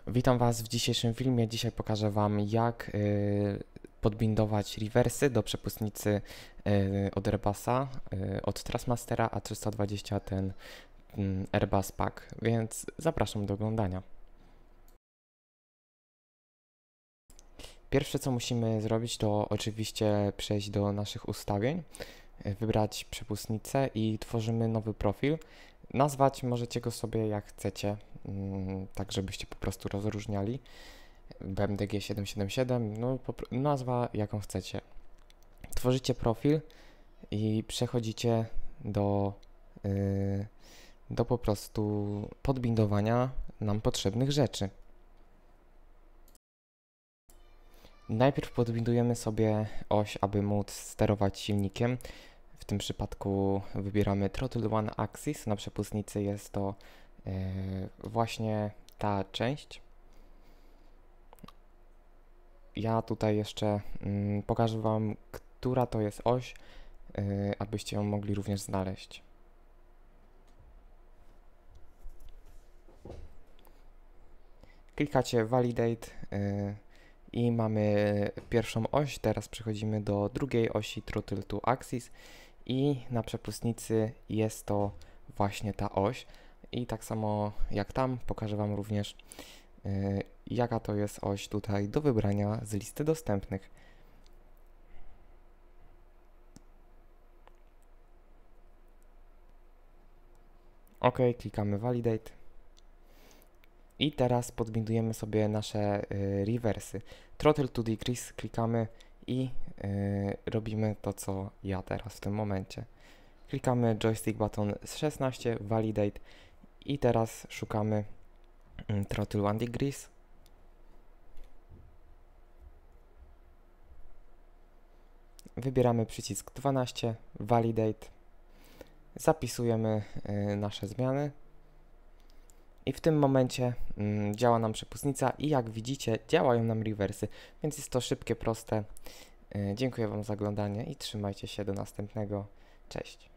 Witam Was w dzisiejszym filmie. Dzisiaj pokażę Wam, jak podbindować rewersy do przepustnicy od Airbusa, od Trustmastera A320, ten Airbus Pack, więc zapraszam do oglądania. Pierwsze co musimy zrobić, to oczywiście przejść do naszych ustawień, wybrać przepustnicę i tworzymy nowy profil. Nazwać możecie go sobie jak chcecie, tak żebyście po prostu rozróżniali. BMDG 777, no nazwa jaką chcecie. Tworzycie profil i przechodzicie do po prostu podbindowania nam potrzebnych rzeczy. Najpierw podbindujemy sobie oś, aby móc sterować silnikiem. W tym przypadku wybieramy Throttle One Axis. Na przepustnicy jest to właśnie ta część. Ja tutaj jeszcze pokażę Wam, która to jest oś, abyście ją mogli również znaleźć. Klikacie Validate i mamy pierwszą oś. Teraz przechodzimy do drugiej osi Throttle to Axis i na przepustnicy jest to właśnie ta oś. I tak samo jak tam pokażę Wam również, jaka to jest oś tutaj do wybrania z listy dostępnych. OK, klikamy Validate. I teraz podbindujemy sobie nasze rewersy. Throttle to Decrease klikamy i robimy to, co ja teraz w tym momencie. Klikamy joystick button z 16, Validate i teraz szukamy Throttle 1 Decrease. Wybieramy przycisk 12, Validate. Zapisujemy nasze zmiany. I w tym momencie działa nam przepustnica i jak widzicie działają nam rewersy, więc jest to szybkie, proste. Dziękuję Wam za oglądanie i trzymajcie się do następnego. Cześć.